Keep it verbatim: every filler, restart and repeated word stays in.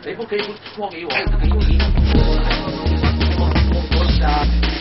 可以不可以不托给我？还是给你？我我我我我